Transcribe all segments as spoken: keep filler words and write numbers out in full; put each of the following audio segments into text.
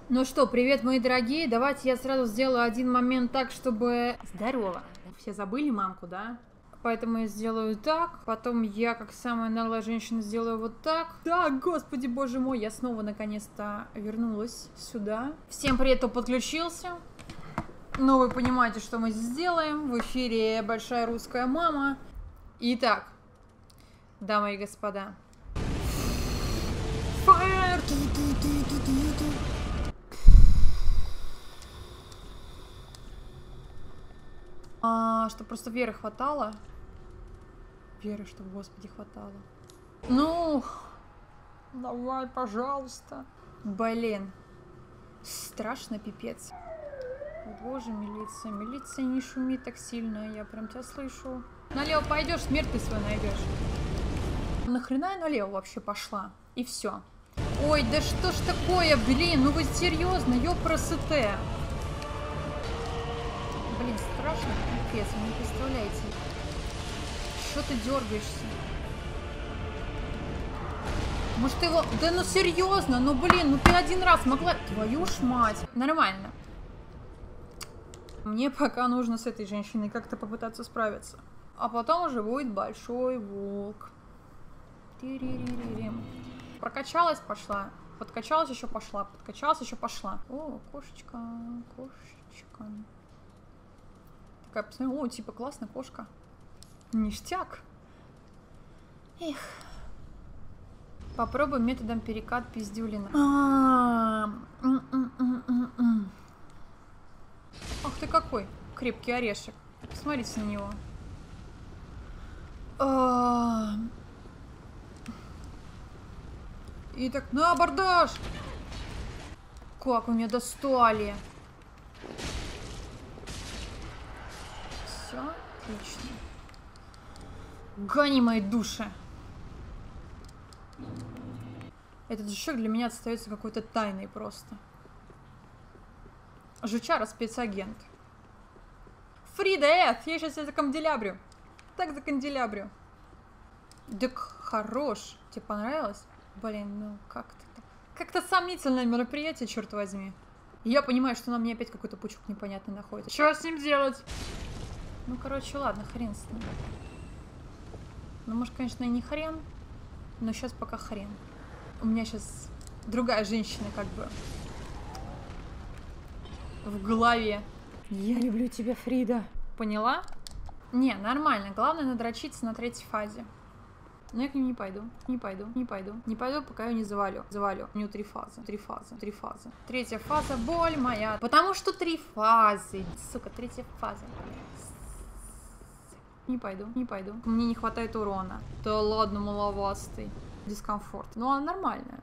Ну что, привет, мои дорогие. Давайте я сразу сделаю один момент так, чтобы... Здорово. Все забыли мамку, да? Поэтому я сделаю так. Потом я, как самая наглая женщина, сделаю вот так. Да, господи, боже мой, я снова наконец-то вернулась сюда. Всем привет, кто подключился. Ну, вы понимаете, что мы здесь делаем. В эфире Большая Русская Мама. Итак, дамы и господа. Fire! А, что просто веры хватало. Веры, чтобы, Господи, хватало. Ну, давай, пожалуйста. Блин. Страшно, пипец. Боже, милиция. Милиция, не шуми так сильно. Я прям тебя слышу. Налево пойдешь, смерть ты свою найдешь. Нахрена я налево вообще пошла? И все. Ой, да что ж такое, блин, ну вы серьезно, ёпросоте. Блин, страшно, пипец, вы не представляете. Что ты дергаешься? Может его... Да ну серьезно, ну блин, ну ты один раз могла... Твою ж мать. Нормально. Мне пока нужно с этой женщиной как-то попытаться справиться. А потом уже будет большой волк. Ти-ри-ри-ри-рим. Прокачалась, пошла. Подкачалась, еще пошла. Подкачалась, еще пошла. О, кошечка, кошечка. Такая, посмотрю, о, типа, классно, кошка. Ништяк. Эх. Попробуй методом перекат пиздюлина. Ах ты какой крепкий орешек. Посмотрите на него. И так, на абордаж! Как вы меня достали! Все, отлично. Гони мои души! Этот жучок для меня остается какой-то тайной просто. Жучара спецагент. Фрида, Эд, я сейчас это канделябрю. Так за канделябрю. Так хорош. Тебе понравилось? Блин, ну как-то так. Как-то сомнительное мероприятие, черт возьми. Я понимаю, что на мне опять какой-то пучок непонятный находится. Что с ним делать? Ну, короче, ладно, хрен с ним. Ну, может, конечно, и не хрен, но сейчас пока хрен. У меня сейчас другая женщина как бы в голове. Я люблю тебя, Фрида. Поняла? Не, нормально. Главное надрочиться на третьей фазе. Но я к ним не пойду, не пойду, не пойду. Не пойду, пока я не завалю. Завалю. У нее три фазы, три фазы, три фазы. Третья фаза, боль моя. Потому что три фазы. Сука, третья фаза. Не пойду, не пойду. Мне не хватает урона. Да ладно, маловастый. Дискомфорт. Ну, она нормальная.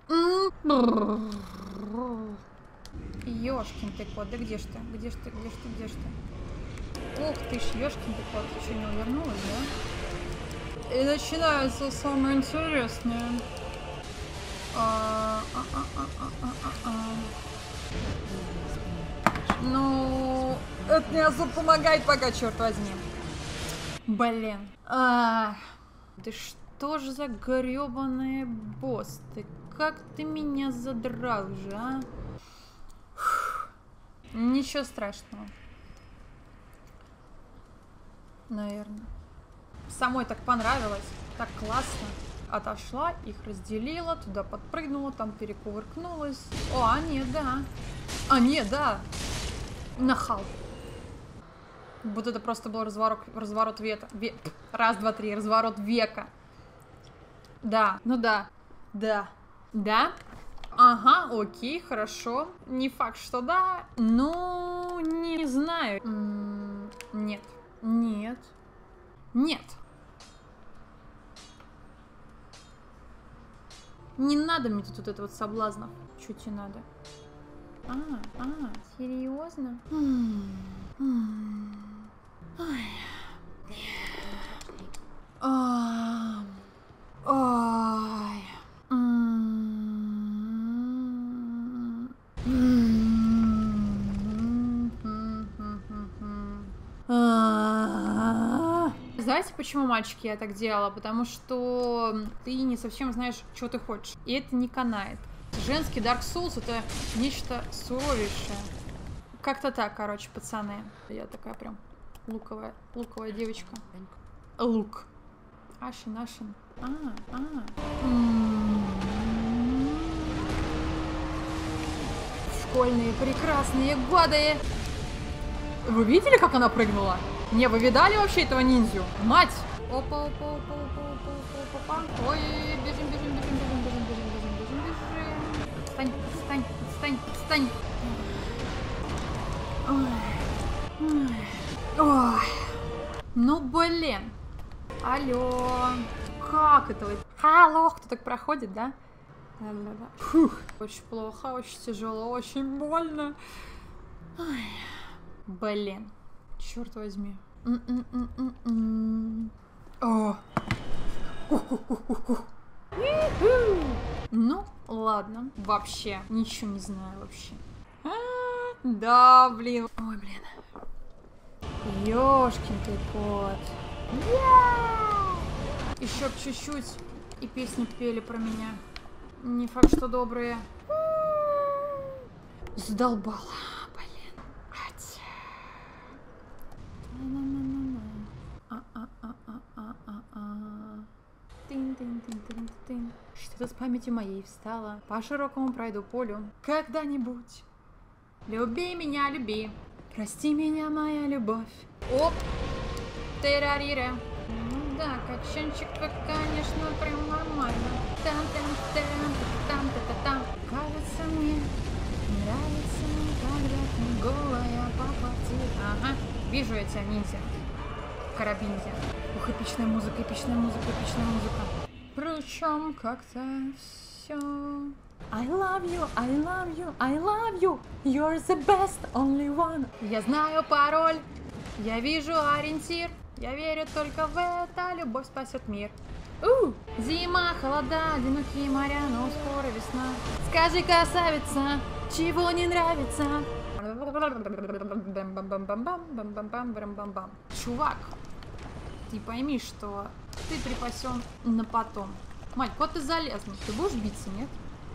Ёшкин ты кот, да где ж ты? Где ж ты, где ж ты, где ж ты? Ух ты ж, ёшкин ты кот. Ты что, не увернулась, да? И начинается самое интересное. А -а -а -а -а -а -а. Ну, это не особо помогает пока, черт возьми. Блин. А, да что же за грёбаные босс ты? Как ты меня задрал же, а? Фух. Ничего страшного. Наверное. Самой так понравилось. Так классно. Отошла, их разделила, туда подпрыгнула, там перекувыркнулась. О, а нет, да. А нет, да. Нахал. Вот это просто был разворот, разворот века. Ве... Раз, два, три, разворот века. Да, ну да, да, да. Ага, окей, хорошо. Не факт, что да. Ну, не знаю. М-м, нет, нет, нет. Не надо мне тут вот это вот соблазнов. Чё тебе надо? А, а, серьезно? Ой. А, ой. Знаете, почему, мальчики, я так делала? Потому что ты не совсем знаешь, что ты хочешь. И это не канает. Женский Dark Souls это нечто суровейшее. Как-то так, короче, пацаны. Я такая прям луковая, луковая девочка. Лук. Ашин, Ашин. А, а. Школьные прекрасные годы. Вы видели, как она прыгнула? Не, вы видали вообще этого ниндзю? Мать! Опа, опа, опа, опа, опа, опа, опа. Ой, бежим, бежим, бежим, бежим, бежим, бежим, бежим, бежим, бежим. Встань, встань, встань, встань. Ой. Ой. Ну, блин. Алло. Как это? Алло, кто так проходит, да? Фух. Очень плохо, очень тяжело, очень больно. Ой. Блин. Черт возьми. О. Ну, ладно. Вообще. Ничего не знаю вообще. А, да, блин. Ой, блин. Ёшкин ты кот. Еще б чуть-чуть и песни пели про меня. Не факт, что добрые. Задолбала. Блин. Что-то с памяти моей встало. По широкому пройду полю. Когда-нибудь. Люби меня, люби. Прости меня, моя любовь. Оп. Террарира. Ну да, качанчик твой, конечно, прям нормально. Там-там-там-там-там-там-там. Кажется мне, нравится мне, когда ты голая по квартире. Ага, вижу я тебя, ниндзя. Карабинья. Ух, эпичная музыка, эпичная музыка, эпичная музыка. Причем как-то все. I love you, I love you, I love you. You're the best, only one. Я знаю пароль, я вижу ориентир. Я верю только в это, любовь спасет мир. У! Зима, холода, одинокие моря, но скоро весна. Скажи, красавица, чего не нравится? Чувак, ты пойми, что ты припасен на потом. Мать, кот ты залезный. Ты будешь биться, нет?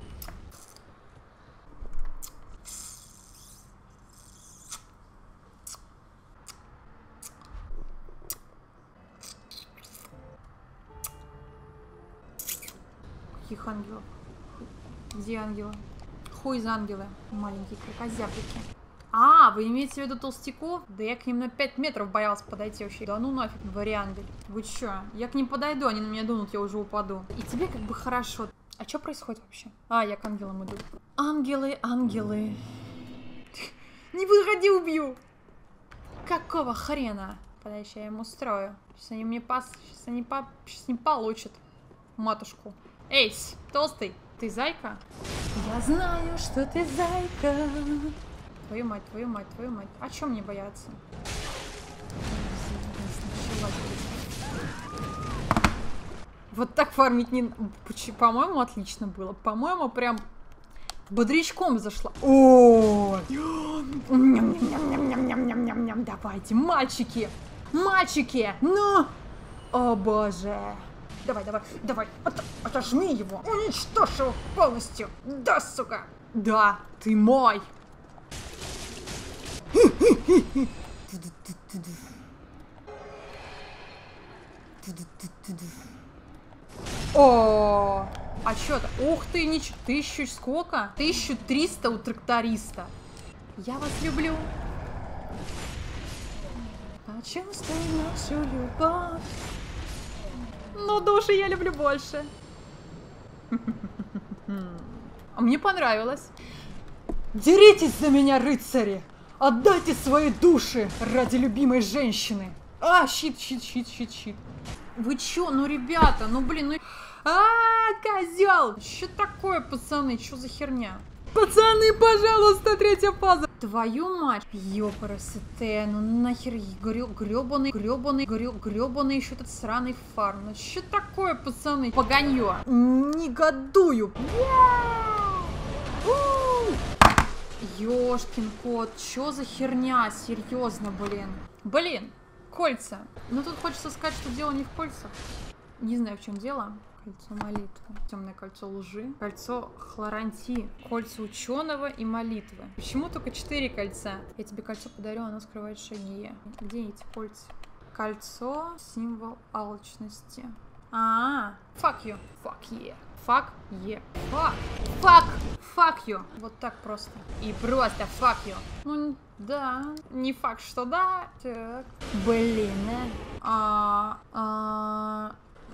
Каких ангелов? Где ангелы? Хуй из ангелы. Маленькие крокозябрики. А, вы имеете в виду толстяков? Да я к ним на пять метров боялась подойти вообще. Да ну нафиг, варианты. Вы чё? Я к ним подойду, они на меня дунут, я уже упаду. И тебе как бы хорошо. А что происходит вообще? А, я к ангелам иду. Ангелы, ангелы. Не выходи, убью! Какого хрена? Подожди, я им устрою. Сейчас они мне пас... Сейчас они по... Сейчас не получат матушку. Эйс, толстый, ты зайка? Я знаю, что ты зайка. Твою мать, твою мать, твою мать. А чё мне бояться? Вот так фармить не... По-моему, отлично было. По-моему, прям бодрячком зашла. О! Давайте, мальчики! Мальчики! Ну! О, боже! Давай, давай, давай, от, отожми его, уничтожь его полностью. Да, сука. Да, ты мой. О, а чё-то, ух ты, ничего, тысячу сколько? тысяча триста у тракториста. Я вас люблю. Почувствуй нашу любовь. Но души я люблю больше. А мне понравилось. Деритесь за меня, рыцари! Отдайте свои души ради любимой женщины. А, щит, щит, щит, щит, щит. Вы чё? Ну, ребята, ну, блин, ну... А, козел! Чё такое, пацаны? Чё за херня? Пацаны, пожалуйста, третья фаза. Твою мать. Ёпарасоте, ну нахер грёбаный, грёбаный, грёбаный еще этот сраный фарм. Ну что такое, пацаны? Поганьё. Негодую. Ёшкин кот, чё за херня? Серьезно, блин. Блин, кольца. Ну тут хочется сказать, что дело не в кольцах. Не знаю, в чем дело. Кольцо молитвы. Темное кольцо лжи. Кольцо хлорантии. Кольца ученого и молитвы. Почему только четыре кольца? Я тебе кольцо подарю, оно скрывает шаги. Где эти кольца? Кольцо — символ алчности. А, fuck you. Fuck yeah. Fuck yeah. Fuck. Fuck. Fuck you. Вот так просто. И просто fuck you. Ну, да. Не факт, что да. Так. Блин, а... А...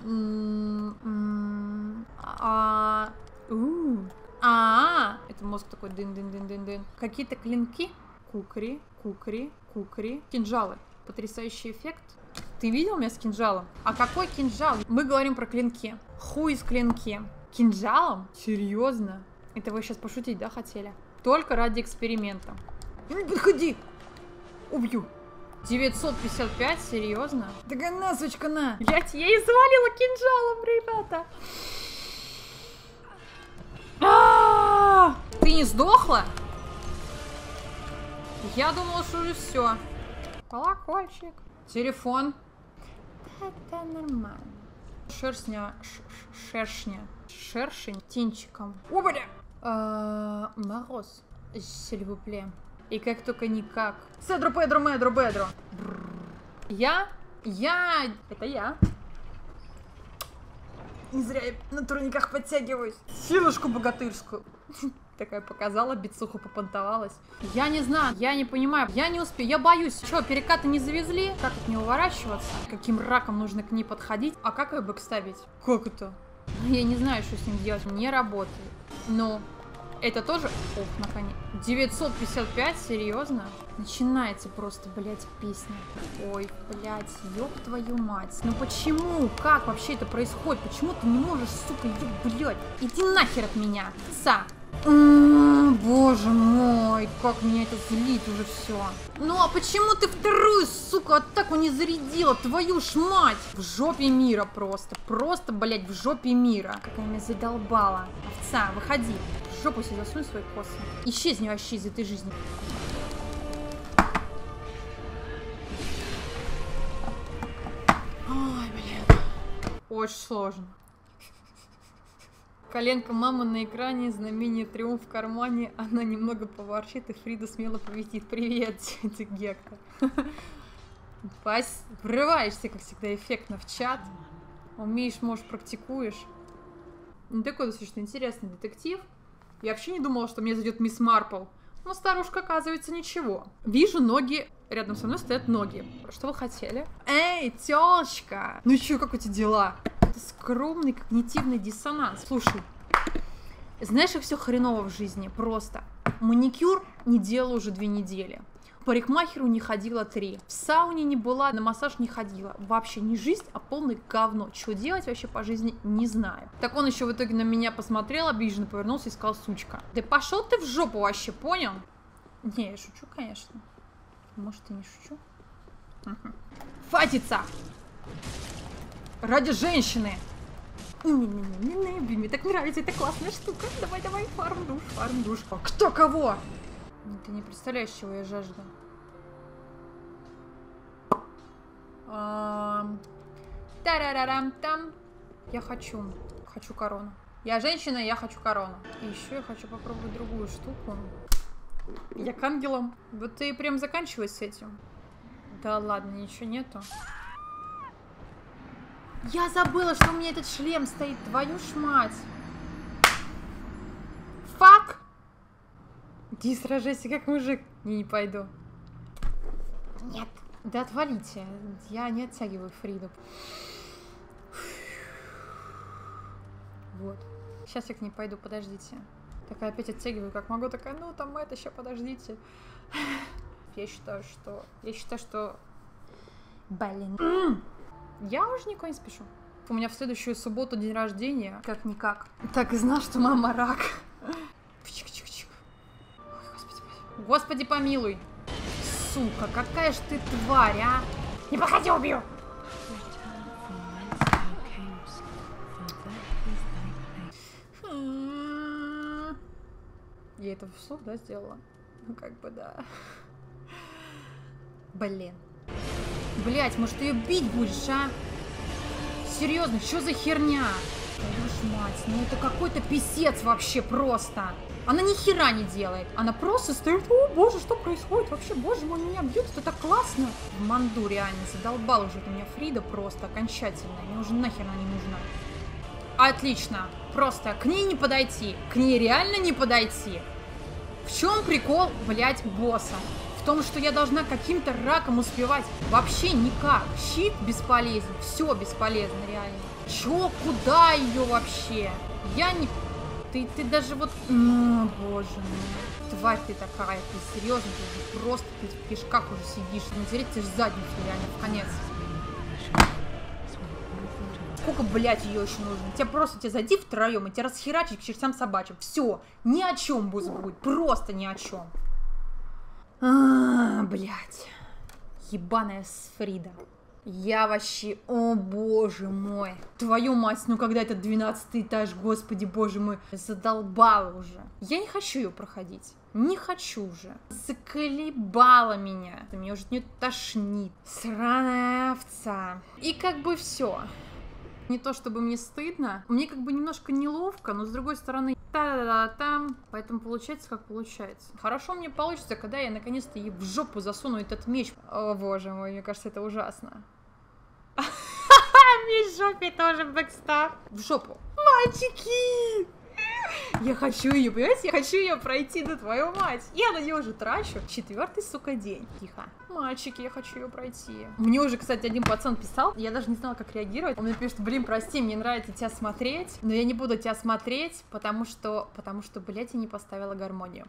А... У. А... Это мозг такой дын-дын-дын-дын-дын. Какие-то клинки. Кукри. Кукри. Кукри. Кинжалы. Потрясающий эффект. Ты видел меня с кинжалом? А какой кинжал? Мы говорим про клинки. Хуй с клинки. Кинжалом? Серьезно? Это вы сейчас пошутить, да, хотели? Только ради эксперимента. Не подходи! Убью. девятьсот пятьдесят пять? Серьезно? Да на, сучка, на! Блять, я и завалила кинжалом, ребята! А-а-а! Ты не сдохла? Я думала, что уже все. Колокольчик. Телефон. Это нормально. Шершня. Шершня. Шершень тинчиком. О, бля! А, мороз. Сильвупле. И как только никак. Седро, Педро, Медро, Бедро. Я? Я... Это я. Не зря я на турниках подтягиваюсь. Силушку богатырскую. Такая показала, бицуху попонтовалась. Я не знаю, я не понимаю, я не успею, я боюсь. Что, перекаты не завезли? Как от нее уворачиваться? Каким раком нужно к ней подходить? А как ее бэк ставить? Как это? Я не знаю, что с ним делать. Не работает. Но это тоже... Ох, наконец. девятьсот пятьдесят пять? Серьезно? Начинается просто, блядь, песня. Ой, блядь, ёб твою мать. Ну почему? Как вообще это происходит? Почему ты не можешь, сука, ёб, блядь? Иди нахер от меня, са. М-м, боже мой, как меня это злит уже все. Ну а почему ты вторую, сука, атаку не зарядила? Твою ж мать! В жопе мира просто. Просто, блядь, в жопе мира. Какая меня задолбала. Овца, выходи. В жопу себе засунь свои косы. Исчезни вообще из этой жизни. Ой, блядь. Очень сложно. Коленка мамы на экране, знамение триумф в кармане. Она немного поворчит, и Фрида смело победит. Привет, тетя Гекка. Пась, врываешься, как всегда, эффектно в чат. Умеешь, может, практикуешь. Ну, такой достаточно интересный детектив. Я вообще не думала, что мне зайдет мисс Марпл. Но старушка, оказывается, ничего. Вижу ноги. Рядом со мной стоят ноги. Что вы хотели? Эй, тёлочка! Ну чё, как у тебя дела? Это скромный когнитивный диссонанс. Слушай, знаешь, как все хреново в жизни? Просто. Маникюр не делала уже две недели. К парикмахеру не ходила три. В сауне не была, на массаж не ходила. Вообще не жизнь, а полное говно. Что делать вообще по жизни, не знаю. Так он еще в итоге на меня посмотрел, обиженно повернулся и сказал: сучка. Да пошел ты в жопу вообще, понял? Не, я шучу, конечно. Может, и не шучу. Угу. Фатица! Ради женщины! Не-не-не-не-не, блин, мне так нравится, это классная штука. Давай, давай, фарм душ, фарм душ. Кто кого? Ты не представляешь, чего я жажду. Тарарарам-там. Я хочу. Хочу корону. Я женщина, я хочу корону. И еще я хочу попробовать другую штуку. Я к ангелам. Вот ты прям заканчивай с этим. Да ладно, ничего нету. Я забыла, что у меня этот шлем стоит. Твою ж мать. Фак. Иди сражайся как мужик. Не, не пойду. Нет. Да отвалите. Я не оттягиваю Фриду. Вот. Сейчас я к ней пойду, подождите. Такая опять оттягиваю, как могу. Такая, ну там это, еще подождите. Я считаю, что... Я считаю, что... Блин. Я уже никуда не спешу. У меня в следующую субботу день рождения. Как-никак. Так и знал, что мама рак. Чик-чик-чик. Ой, господи, помилуй. Господи, помилуй. Сука, какая ж ты тварь, а? Не подходи, убью! Я это вслух, да, сделала? Ну, как бы, да. Блин. Блять, может, ты ее бить будешь, а? Серьезно, что за херня? Твою ж мать, ну это какой-то писец вообще просто. Она ни хера не делает. Она просто стоит, о боже, что происходит вообще, боже мой, меня бьют, это так классно. В манду реально задолбал уже у меня Фрида просто окончательно. Мне уже нахер она не нужна. Отлично. Просто к ней не подойти. К ней реально не подойти. В чем прикол, блядь, босса? В том, что я должна каким-то раком успевать. Вообще никак. Щит бесполезен. Все бесполезно, реально. Чё, куда ее вообще? Я не... Ты, ты даже вот... О, боже мой. Тварь ты такая. Ты серьезно? Ты просто ты в кишках уже сидишь. Натереть тебе задницу реально в конец. Сколько, блядь, ее еще нужно? Тебе просто тебе зайди втроем и тебя расхерачить к чертям собачьим. Все. Ни о чем босс будет. Просто ни о чем. А, блядь. Ебаная Сфрида. Я вообще... О, боже мой. Твою мать, ну когда этот двенадцатый этаж, господи, боже мой. Задолбала уже. Я не хочу ее проходить. Не хочу уже. Заколебала меня. Меня уже не тошнит. Сраная овца. И как бы все. Не то чтобы мне стыдно, мне как бы немножко неловко, но с другой стороны, та-да-да-там, поэтому получается как получается. Хорошо мне получится, когда я наконец-то ей в жопу засуну этот меч. О боже мой, мне кажется, это ужасно. Меч в жопе тоже бэкстап. В жопу. Мальчики! Я хочу ее, понимаете? Я хочу ее пройти, да твою мать. Я на нее уже трачу четвертый, сука, день. Тихо. Мальчики, я хочу ее пройти. Мне уже, кстати, один пацан писал, я даже не знала, как реагировать. Он мне пишет, блин, прости, мне нравится тебя смотреть, но я не буду тебя смотреть, потому что, потому что, блядь, я не поставила гармонию.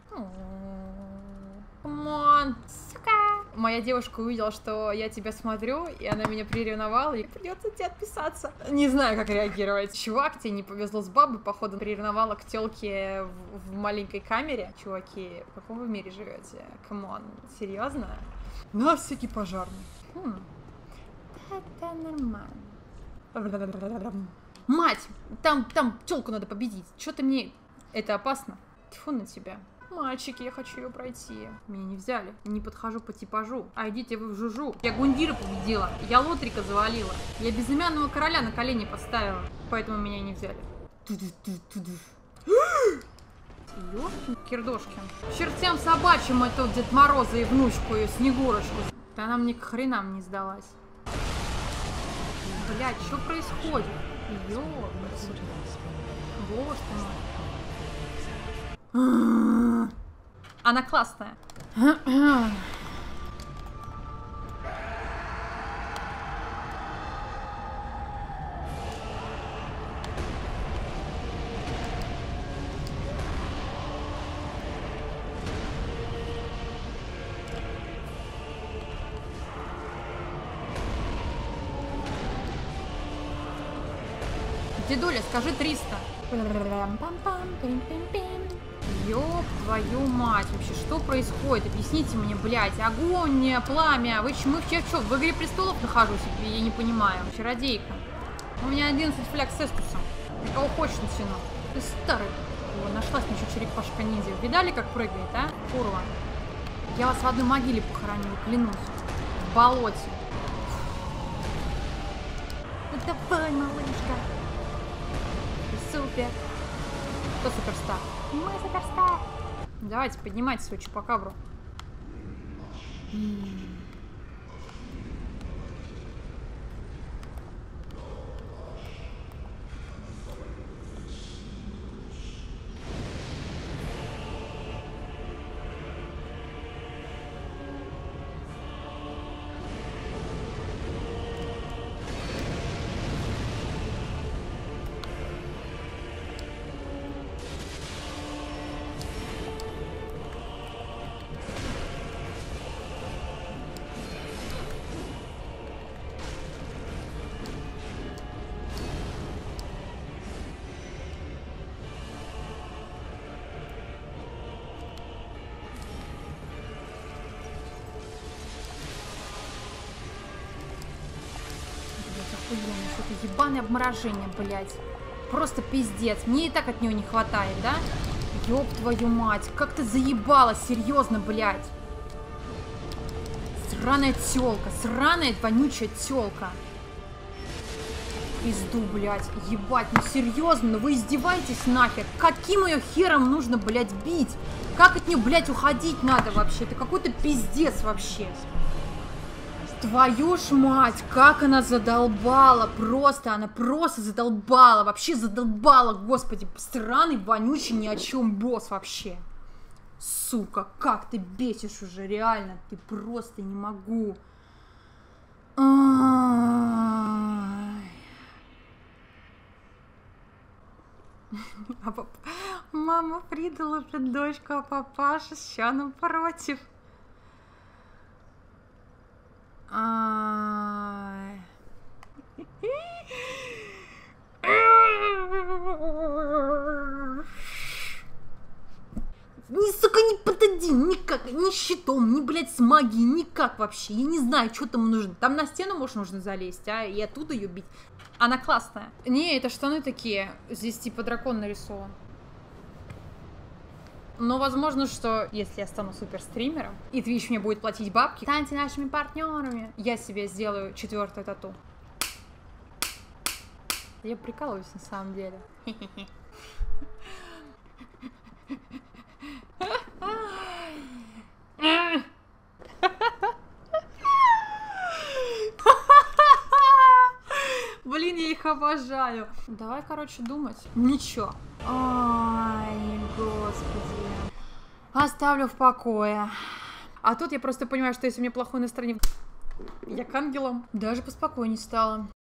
Камон, сука. Моя девушка увидела, что я тебя смотрю, и она меня приревновала, и придется тебе отписаться. Не знаю, как реагировать. Чувак, тебе не повезло с бабой, походу, приревновала к телке в, в маленькой камере. Чуваки, в каком вы мире живете? Камон, серьезно? На всякий пожарный. Хм. Это нормально. Мать, там, там телку надо победить. Что ты мне... Это опасно. Тьфу на тебя. Мальчики, я хочу ее пройти. Меня не взяли. Не подхожу по типажу. А идите вы в жужу. Я Гундира победила. Я Лотрика завалила. Я безымянного короля на колени поставила. Поэтому меня не взяли. Ёшкин кирдошкин. Чертям собачьим эту Дед Мороза и внучку ее Снегурочку. Да она мне к хренам не сдалась. Блядь, что происходит? Ёбать. Боже ты мой. Она классная. Дедуля, скажи триста. Ёб твою мать, вообще, что происходит? Объясните мне, блядь, огонь, пламя, вы мы в что, в Игре Престолов нахожусь? Я не понимаю, чародейка. У меня одиннадцать фляг с эстусом. Ты кого хочешь натяну? Ты старый. О, нашлась мне еще черепашка ниндзя. Видали, как прыгает, а? Курва. Я вас в одной могиле похороню, клянусь. В болоте. Ну давай, малышка. Ты супер. Кто суперстар? Мы суперстар. Давайте, поднимайте свою чупакабру. Что-то ебаное обморожение, блядь. Просто пиздец. Мне и так от нее не хватает, да? Ёб твою мать. Как ты заебала, серьезно, блядь. Сраная тёлка. Сраная вонючая тёлка. пизду, блядь. Ебать, ну серьезно, ну вы издеваетесь нахер? Каким ее хером нужно, блядь, бить? Как от нее, блядь, уходить надо вообще? Это какой-то пиздец вообще. Твою ж мать, как она задолбала. Просто, она просто задолбала. Вообще задолбала, господи. Странный, вонючий, ни о чем босс вообще. Сука, как ты бесишь уже, реально. Ты просто не могу. А пап... Мама придала уже дочку, а папаша ща напротив. Ай. Ни, сука, не подойди, никак, ни щитом, ни, блядь, с магией, никак вообще. Я не знаю, что там нужно. Там на стену, может, нужно залезть, а, и оттуда ее бить. Она классная. Не, это штаны такие. Здесь типа дракон нарисован. Но возможно, что если я стану супер стримером, и Twitch мне будет платить бабки, станьте нашими партнерами, я себе сделаю четвертое тату. Я прикалываюсь на самом деле. Блин, я их обожаю. Давай, короче, думать. Ничего. Ай, господи. Оставлю в покое. А тут я просто понимаю, что если у меня плохое настроение, я к ангелам даже поспокойнее стала.